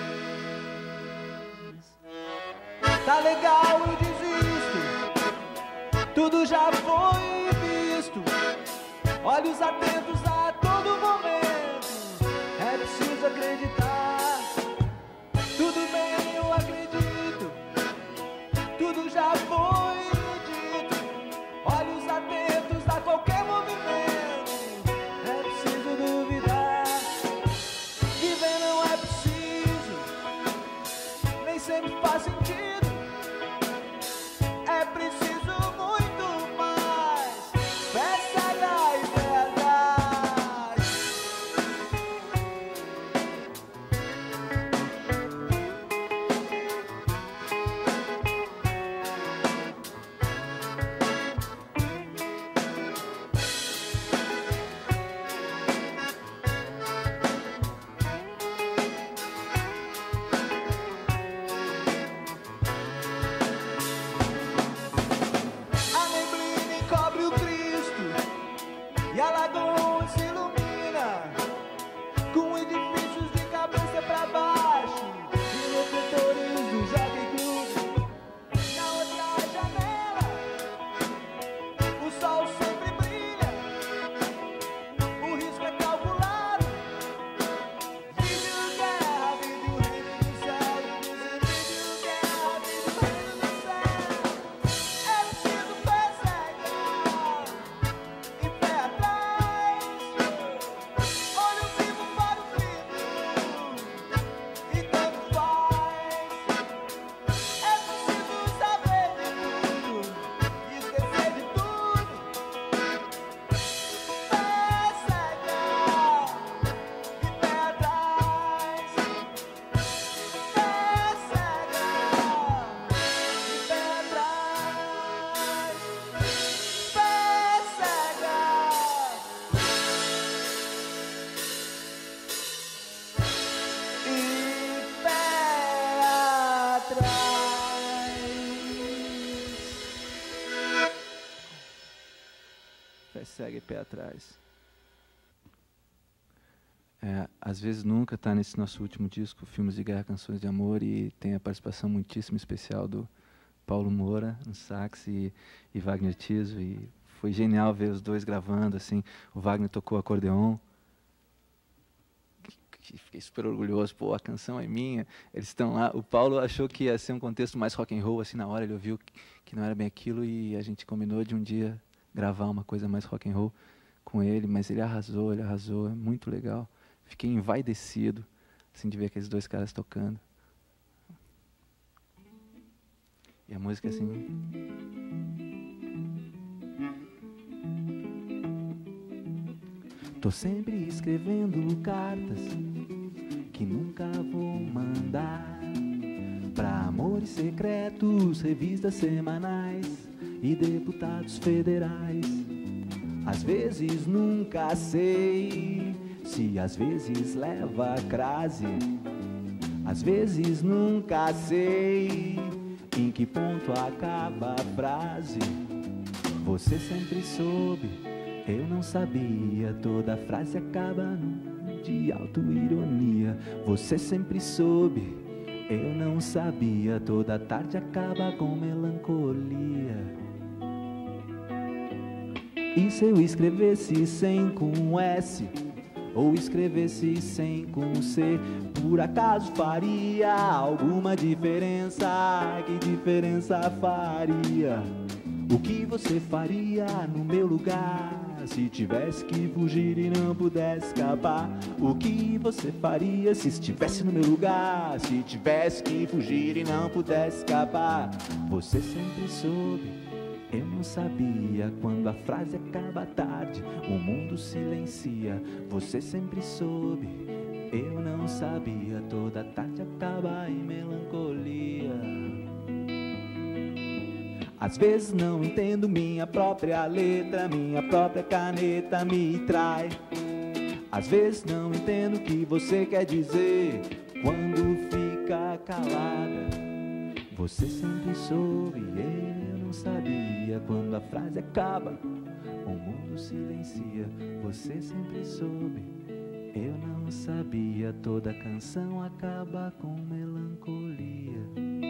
Tá legal, eu desisto. Tudo já foi visto. Olhos atentos a todo momento. É preciso acreditar. Tudo bem, eu acredito. Tudo já foi dito. Olhos atentos a qualquer movimento. É preciso duvidar. Viver não é preciso. Nem sempre faz sentido. É preciso muito mais. Fé cega e pé atrás. A neblina encobre o Cristo e a lagoa se ilumina com edifícios de cabeça pra baixo e refletores do Jockey Club. Na outra janela o sol sempre brilha, o risco é calculado. Vídeo guerra, vídeo reino do céu, vídeo guerra, vídeo reino do céu. É preciso fé cega e pé atrás. Olho vivo para o frio e tanto faz. É preciso saber de tudo e esquecer de tudo. Fé cega e pé atrás. Fé cega e pé atrás. Fé cega e pé atrás. Fé cega e pé atrás. É, Às Vezes Nunca está nesse nosso último disco, Filmes de Guerra, Canções de Amor, e tem a participação muitíssimo especial do Paulo Moura no sax e, e Wagner Tiso, e foi genial ver os dois gravando, assim. O Wagner tocou acordeon, que- que fiquei super orgulhoso, pô, a canção é minha, eles estão lá. O Paulo achou que ia ser um contexto mais rock and roll, assim, na hora ele ouviu que, que não era bem aquilo, e a gente combinou de um dia gravar uma coisa mais rock and roll com ele, mas ele arrasou, ele arrasou, é muito legal. Fiquei envaidecido, assim, de ver aqueles dois caras tocando. E a música, assim... Tô sempre escrevendo cartas secretos, revistas semanais e deputados federais. Às vezes nunca sei se às vezes leva a crase. Às vezes nunca sei em que ponto acaba a frase. Você sempre soube, eu não sabia. Toda frase acaba de autoironia. Você sempre soube, eu não sabia. Toda tarde acaba com melancolia. E se eu escrevesse sem com S, ou escrevesse sem com C, por acaso faria alguma diferença? Que diferença faria? O que você faria no meu lugar? Se tivesse que fugir e não pudesse escapar? O que você faria se estivesse no meu lugar? Se tivesse que fugir e não pudesse escapar? Você sempre soube, eu não sabia. Quando a frase acaba tarde, o mundo silencia. Você sempre soube, eu não sabia. Toda tarde acaba em melancolia. Às vezes não entendo minha própria letra, minha própria caneta me trai. Às vezes não entendo o que você quer dizer quando fica calada. Você sempre soube, eu não sabia. Quando a frase acaba, o mundo silencia. Você sempre soube, eu não sabia. Toda canção acaba com melancolia.